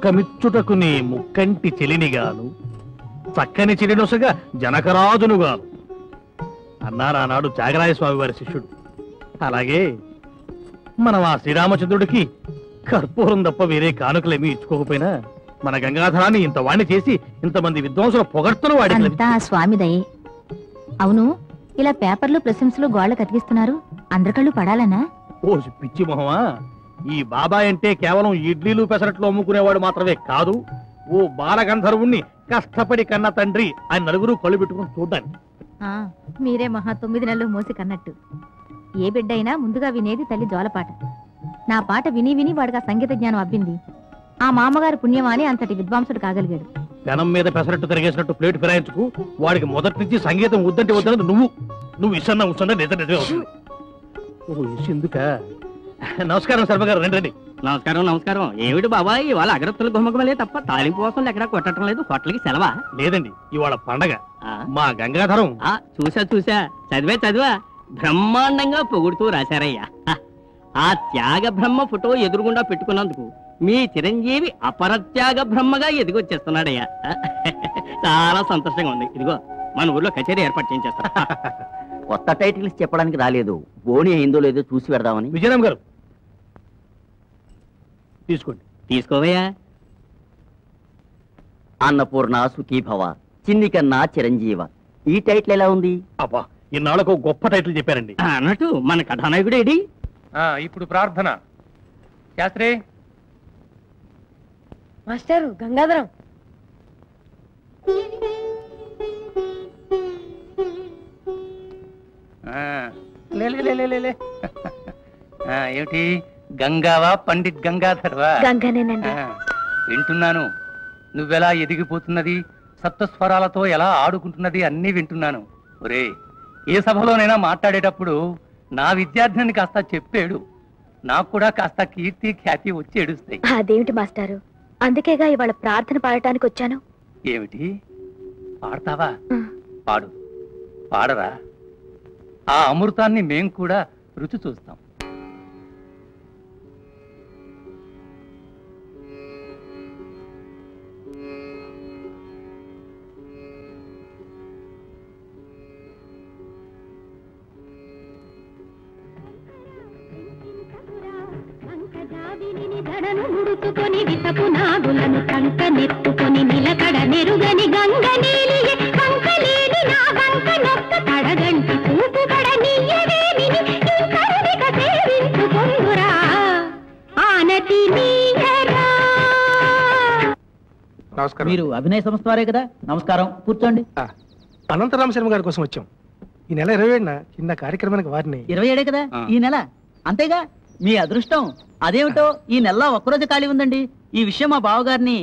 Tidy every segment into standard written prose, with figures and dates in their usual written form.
చుక్కమిచ్చుటకు నీ ముక్కంటి చెలినిగాను చక్కని చెలినొసగా జనకరాజునుగాను అన్నారానాడు త్యాగరాయ స్వామి వారి శిష్యుడు. అలాగే మనం ఆ శ్రీరామచంద్రుడికి కర్పూరం తప్ప వేరే కానుకలేమీ ఇచ్చుకోకపోయినా మన గంగాధరాన్ని ఇంత వాణ్ణి చేసి ఇంతమంది విద్వాంసుల పొగడ్తలు వాడి స్వామిదయే. అవును, ఇలా పేపర్లు ప్రశంసలు గోళ్ల కతికిస్తున్నారు, అందరికళ్ళు పడాలనా? ఓ పిచ్చి మొహమా, ఈ బాబాయ్ అంటే కేవలం ఇడ్లీలు పెసరట్లు అమ్ముకునేవాడు మాత్రమే కాదు, ఓ బాలగంధర్వుణ్ణి కష్టపడి కన్న తండ్రి ఆయన నలుగురు కళ్ళు పెట్టుకుని చూడ్డానికి. మీరే మహా 9 నెలలు మోసి కన్నట్టు. ఏ బిడ్డైనా ముందుగా వినేది తల్లి జోలపాట. నా పాట విని విని వాడికి ఆ సంగీత జ్ఞానం అబ్బింది. ఆ మామగారు పుణ్యమాని అంతటి విద్వాంసుడు కాగలిగాడు. పెనం మీద పెసరట్టు తిరిగేసినట్టు ప్లేట్ ఫిరాయించుకు. వాడికి మొదటి నుంచి సంగీతం వద్దంటే వద్దన్నది నువ్వు ఇస్తున్నా నిజం. ఎందుక? నమస్కారం శర్మ గారు, రండి. నమస్కారం. నమస్కారం. ఏమిటి బాబాయ్, ఇవాళ అగరత్తుల గుమ్మకమలే తప్ప తాలింపు కోసం ఎక్కడా కొట్టడం లేదు? హోటల్కి సెలవా? లేదండి, ఇవాళ పండగ. మా గంగాధరం. చూసా చదివా బ్రహ్మాండంగా పొగుడుతూ రాశారయ్యా. ఆ త్యాగ బ్రహ్మ ఫోటో ఎదురుగుండా పెట్టుకున్నందుకు మీ చిరంజీవి అపరత్యాగ బ్రహ్మగా ఎదిగొచ్చేస్తున్నాడయ్యా. చాలా సంతోషంగా ఉంది. ఇదిగో మన ఊర్లో కచేరీ ఏర్పాటు చేయించేస్తా. కొత్త టైటిల్స్ చెప్పడానికి రాలేదు, బోని అయిందో లేదో చూసి పెడదామని. విజయరామ్ గారు తీసుకోండి. తీసుకోవయ్యా. అన్నపూర్ణ సుఖీభవ, చిన్ని కన్నా చిరంజీవ. ఈ టైటిల్ ఎలా ఉంది? అబ్బా, ఇన్నాళ్ళకు గొప్ప టైటిల్ చెప్పారండి. అన్నట్టు మన కథానాయకుడు ఏడి? ఇప్పుడు ప్రార్థన. శాస్త్రి మాస్టారు గంగాధరం. ఏమిటి గంగావా పండిత్ గంగాధర్వా? గంగానేనండి. వింటున్నాను. నువ్వెలా ఎదిగిపోతున్నది, సప్తస్వరాలతో ఎలా ఆడుకుంటున్నది అన్నీ వింటున్నాను. ఒరే, ఏ సభలోనైనా మాట్లాడేటప్పుడు నా విద్యార్థిని కాస్త చెప్పాడు, నాకు కూడా కాస్త కీర్తి ఖ్యాతి వచ్చి ఏడుస్తాయి. అదేమిటి మాస్టారు, అందుకేగా ఇవాళ ప్రార్థన పాడటానికి వచ్చాను. ఏమిటి పాడతావా? పాడు. పాడరా, ఆ అమృతాన్ని మేం కూడా రుచి చూస్తాం. ముడుచుకొని విసపు నాగులను కంట నెత్తుకొని నిలకడ నెరుగని గంగ నీలియే కంకలేని నా వంక నొక్క కడగంటి పూపు పడనీయవేమి ఇంకరుడిక సేవించుకొందురా ఆనతి నీయరా. నమస్కారం. మీరు అభినయ సంస్థ వారే కదా? నమస్కారం, కూర్చోండి. అనంతరామ శర్మ గారి కోసం వచ్చాం. ఈ నెల 27న చిన్న కార్యక్రమానికి వారిని. 27 కదా ఈ నెల? అంతేగా, మీ అదృష్టం. అదేమిటో ఈ నెల ఒక్కరోజు ఖాళీ ఉందండి. ఈ విషయం మా బావగారిని.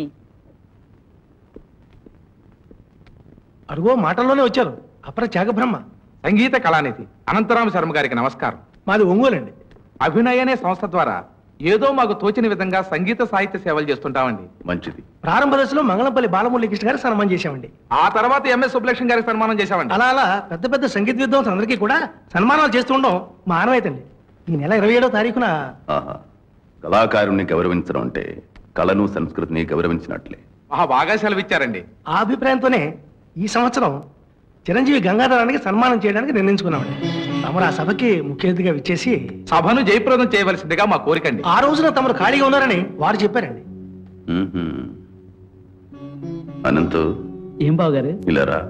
అడుగో మాటల్లోనే వచ్చారు. అపర త్యాగబ్రహ్మ, సంగీత కళానిధి అనంతరామ శర్మ గారికి నమస్కారం. మాది ఒంగోలండి. అభినయ అనే సంస్థ ద్వారా ఏదో మాకు తోచిన విధంగా సంగీత సాహిత్య సేవలు చేస్తుంటామండి. మంచిది. ప్రారంభ దశలో మంగళంపల్లి బాలమురళీకృష్ణ గారికి సన్మానం చేశామండి. ఆ తర్వాత ఎంఎస్ సుబ్బలక్ష్మి గారికి సన్మానం చేశామండి. అలా పెద్ద పెద్ద సంగీత విద్వాంసులు అందరికీ కూడా సన్మానాలు చేస్తూ ఉండడం మా ఆనవాయితండి. ఈ నెల 27వ తారీఖున కళాకారుణ్ణి గౌరవించడం అంటే కళను సంస్కృతిని గౌరవించినట్లే. మహా బాగా సెలవిచ్చారండి. ఆ అభిప్రాయంతోనే ఈ సంవత్సరం చిరంజీవి గంగాధరానికి సన్మానం చేయడానికి నిర్ణయించుకున్నామండి. తమరు ఆ సభకి ముఖ్య అతిథిగా విచ్చేసి సభను జయప్రదం చేయవలసిందిగా మా కోరికండి. ఆ రోజున తమరు ఖాళీగా ఉన్నారని వారు చెప్పారండి. అనంతు, ఏం బావగారు? ఇలారా.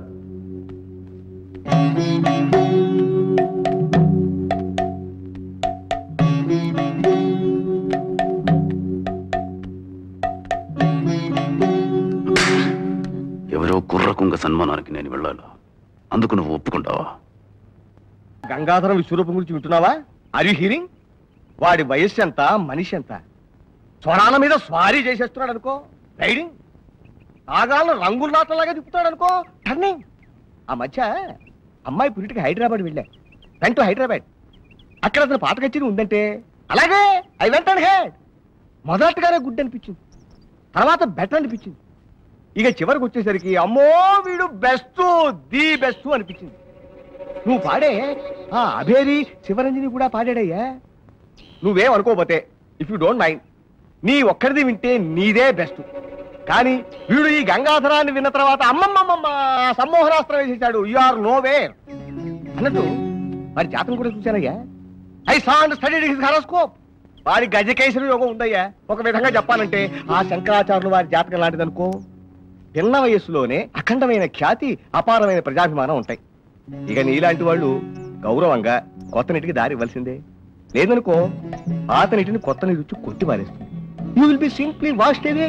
ఎవరో కుర్రకుంగ సన్మానానికి నేను వెళ్ళాలా? అందుకు నువ్వు ఒప్పుకుంటావా? గంగాధరం విశ్వరూపం గురించి వింటున్నావా? Are you hearing? వాడి వయస్సు ఎంత, మనిషి ఎంత? స్వరాల మీద స్వారీ చేసేస్తున్నాడు అనుకో, రైడింగ్. ఆగాలను రంగుల రాతలాగా తిప్పుతాడు అనుకో, టర్నింగ్. ఆ మధ్య అమ్మాయి పురిటికి హైదరాబాద్ వెళ్ళా, వెంట టు హైదరాబాద్. అక్కడ అతను పాట కచేరీ ఉందంటే అలాగే I went and head. మొదటగానే good అనిపించింది, తర్వాత బెటర్ అనిపించింది. ఇక చివరికి వచ్చేసరికి అమ్మో వీడు బెస్ట్, ది బెస్ట్ అనిపించింది. నువ్వు పాడే ఆ అభేరి శివరంజని కూడా పాడాడయ్యా. నువ్వేం అనుకోపోతే, ఇఫ్ యూ డోంట్ మైండ్, నీ ఒక్కడిది వింటే నీదే బెస్ట్. కానీ వీడు ఈ గంగాధరాన్ని విన్న తర్వాత అమ్మమ్మమ్మ సమ్మోహనాస్త్రం వేసేశాడు. యు ఆర్ నోవేర్ అన్నట్టు వారి జాతకం కూడా చూశానయ్యా. I saw and studied his horoscope. వారి గజకేశ్వరి యోగం ఉందయ్యా. ఒక విధంగా చెప్పాలంటే ఆ శంకరాచార్యులు వారి జాతకం లాంటిదనుకో. పిన్న వయస్సులోనే అఖండమైన ఖ్యాతి, అపారమైన ప్రజాభిమానం ఉంటాయి. ఇక నీలాంటి వాళ్ళు గౌరవంగా కొత్త నీటికి దారి ఇవ్వాల్సిందే. లేదనుకో పాత నీటిని కొత్త నీరు వచ్చి కొట్టి పారేస్తుంది. You will be simply washed away.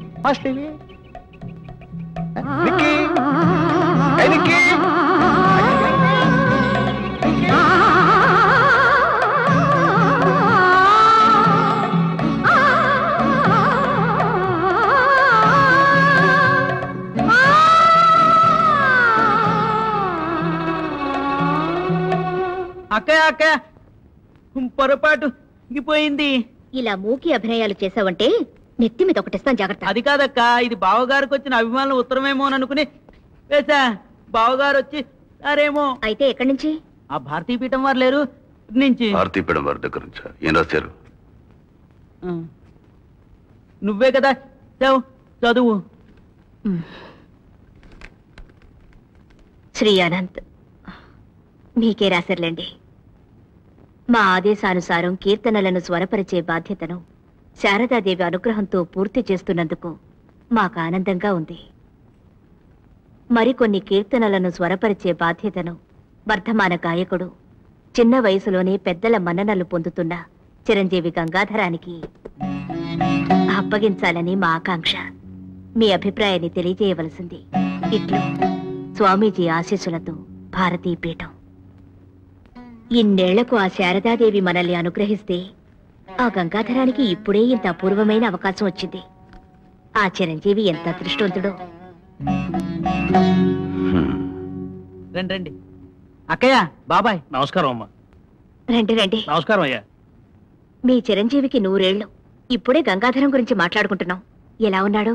Nikki, ఏ నిక్కీ? అక్కయ్య అక్కయ్య పొరపాటు ఇంగిపోయింది. ఇలా మూకి అభినయాలు చేసావంటే నెత్తి మీద ఒకటిస్తాను, జాగ్రత్త. అది కాదక్క, ఇది బావగారికి వచ్చిన అభిమానుల ఉత్తరమేమో అని అనుకుని వేసా. బావగారు వచ్చి అరేమో. అయితే ఎక్కడి నుంచి? ఆ భారతీయ పీఠం వారు లేరు నుంచి. భారతీయ పీఠం వారి దగ్గర నుంచి ఏం రాశారు? నువ్వే కదా చదువు. శ్రీ అనంత్, మీకే రాశారులేండి. మా ఆదేశానుసారం కీర్తనలను స్వరపరిచే బాధ్యతను శారదాదేవి అనుగ్రహంతో పూర్తి చేస్తున్నందుకు మాకు ఆనందంగా ఉంది. మరికొన్ని కీర్తనలను స్వరపరిచే బాధ్యతను వర్ధమాన గాయకుడు, చిన్న వయసులోనే పెద్దల మన్ననలు పొందుతున్న చిరంజీవి గంగాధరానికి అప్పగించాలని మా ఆకాంక్ష. మీ అభిప్రాయాన్ని తెలియజేయవలసింది. ఇట్లు స్వామీజీ ఆశీస్సులతో భారతీ పీఠం. ఇన్నేళ్లకు ఆ శారదాదేవి మనల్ని అనుగ్రహిస్తే ఆ గంగాధరానికి ఇప్పుడే ఇంత అపూర్వమైన అవకాశం వచ్చింది. ఆ చిరంజీవి ఎంత అదృష్టవంతుడో. రండి రండి. అక్కయ్య, బాబాయ్. నమస్కారం అమ్మా. రండి రండి. నమస్కారం అయ్యా. మీ చిరంజీవికి 100 ఏళ్లు. ఇప్పుడే గంగాధరం గురించి మాట్లాడుకుంటున్నాం. ఎలా ఉన్నాడు?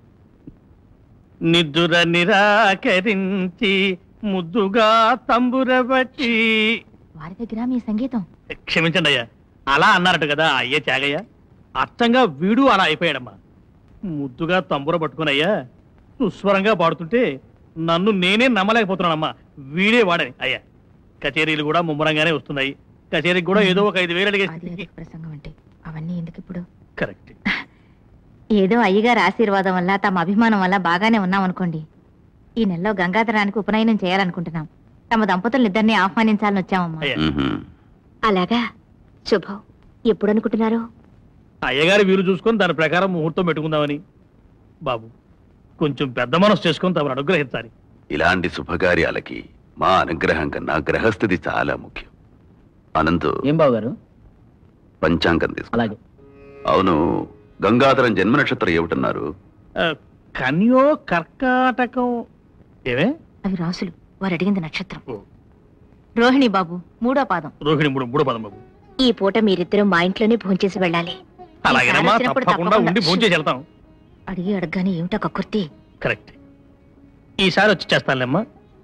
నిద్దుర నిరాకరించి ముద్దుగా తంబురబట్టి. వారి దగ్గర మీ సంగీతం. క్షమించండి అయ్యా, అలా అన్నారట కదా అయ్యే త్యాగయ్య. అచ్చంగా వీడు అలా అయిపోయాడమ్మా. ముద్దుగా తంబుర పట్టుకునయ్యా సుస్వరంగా పాడుతుంటే నన్ను నేనే నమ్మలేకపోతున్నానమ్మా. వీడే వాడని అయ్యా. కచేరీలు కూడా ముమ్మరంగానే వస్తున్నాయి. కచేరీకి కూడా ఏదో ఒక 5,000 అడిగేసి. ప్రసంగం అంటే అవన్నీ ఎందుకు ఇప్పుడు? కరెక్ట్. ఏదో అయ్యగారి ఆశీర్వాదం వల్ల, తమ అభిమానం వల్ల బాగానే ఉన్నాం అనుకోండి. ఈ నెలలో గంగాధరానికి ఉపనయనం చేయాలనుకుంటున్నాం. తమ దంపతులనిద్దరినీ ఆహ్వానించాలని వచ్చామమ్మా. అలాగా, శుభం. ఎప్పుడు అనుకుంటున్నారు? అయ్యగారి వీలు చూసుకొని దాని ప్రకారం ముహూర్తం పెట్టుకుందామని. బాబు, కొంచెం పెద్ద మనసు చేసుకొని తమను అనుగ్రహించాలి. ఇలాంటి శుభకార్యాలకి మా అనుగ్రహం కన్నా గ్రహస్థితి చాలా ముఖ్యం. అనంతు, ఏం బావగారు? పంచాంగం తీసుకో. అలాగే. అవును, గంగాధరం జన్మ నక్షత్రం ఏమిటన్నారు? కన్యో కర్కాటకం. ఏమే? అవి రాసులు. వారు అడిగింది నక్షత్రం. రోహిణి బాబు, 3వ పాదం. రోహిణి 3వ పాదం బాబు. ఈ పూట మీరిద్దరూ మా ఇంట్లోనే భోంచేసి వెళ్ళాలి. అలాగేనమ్మా, తప్పకుండా ఉండి భోంచేసి వెళ్తాం. అడిగి అడగగానే ఏమిటో కక్కుర్తి. కరెక్ట్. ఈసారి వచ్చి చేస్తానులేమ్మా.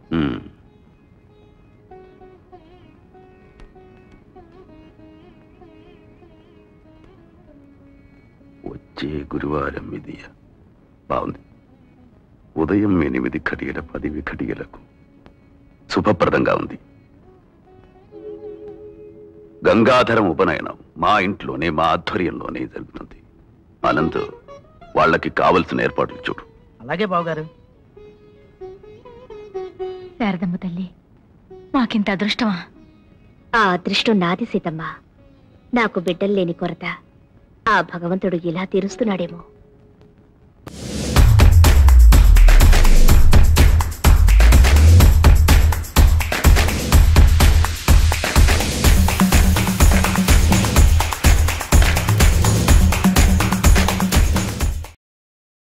వచ్చే గురువారం ఇది బాగుంది. ఉదయం 8:10 శుభప్రదంగా ఉంది. గంగాధరం ఉపనయనం మా ఇంట్లోనే, మా ఆధ్వర్యంలోనే జరుగుతుంది. అనంత్, వాళ్ళకి కావలసిన ఏర్పాట్లు చూడు. అలాగే బావగారు. శారదమ్మ తల్లి, మాకింత అదృష్టమా? ఆ అదృష్టం నాది సీతమ్మ. నాకు బిడ్డలు లేని కొరత ఆ భగవంతుడు ఇలా తీరుస్తున్నాడేమో.